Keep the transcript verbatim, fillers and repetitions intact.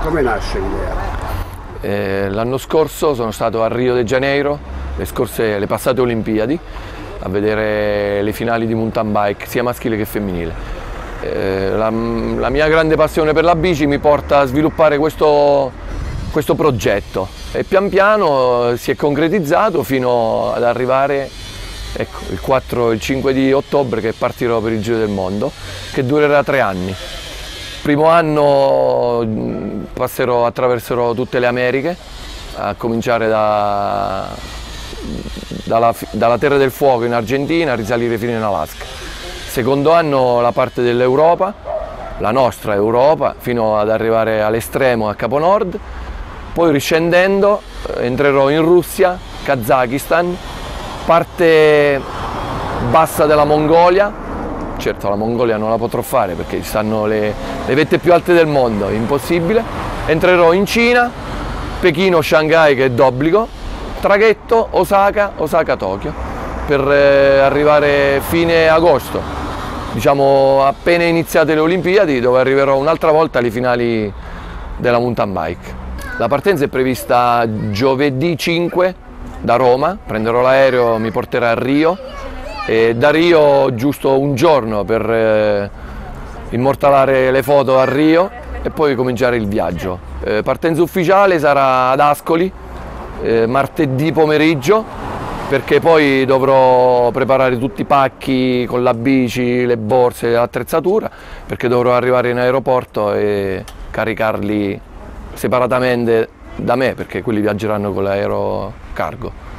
Come nasce l'idea? Eh, l'anno scorso sono stato a Rio de Janeiro, le, scorse, le passate Olimpiadi, a vedere le finali di mountain bike, sia maschile che femminile. Eh, la, la mia grande passione per la bici mi porta a sviluppare questo, questo progetto e pian piano si è concretizzato fino ad arrivare, ecco, il quattro e il cinque di ottobre che partirò per il Giro del Mondo, che durerà tre anni. Primo anno passerò, attraverserò tutte le Americhe, a cominciare da, dalla, dalla Terra del Fuoco in Argentina, a risalire fino in Alaska. Secondo anno la parte dell'Europa, la nostra Europa, fino ad arrivare all'estremo a Capo Nord. Poi riscendendo entrerò in Russia, Kazakistan, parte bassa della Mongolia. Certo, la Mongolia non la potrò fare perché ci stanno le, le vette più alte del mondo, impossibile. Entrerò in Cina, Pechino, Shanghai che è d'obbligo, traghetto Osaka, Osaka-Tokyo, per eh, arrivare fine agosto, diciamo appena iniziate le Olimpiadi, dove arriverò un'altra volta alle finali della mountain bike. La partenza è prevista giovedì cinque da Roma, prenderò l'aereo, mi porterà a Rio. E da Rio giusto un giorno per eh, immortalare le foto a Rio e poi cominciare il viaggio. Eh, partenza ufficiale sarà ad Ascoli eh, martedì pomeriggio, perché poi dovrò preparare tutti i pacchi con la bici, le borse, l'attrezzatura, perché dovrò arrivare in aeroporto e caricarli separatamente da me, perché quelli viaggeranno con l'aereo cargo.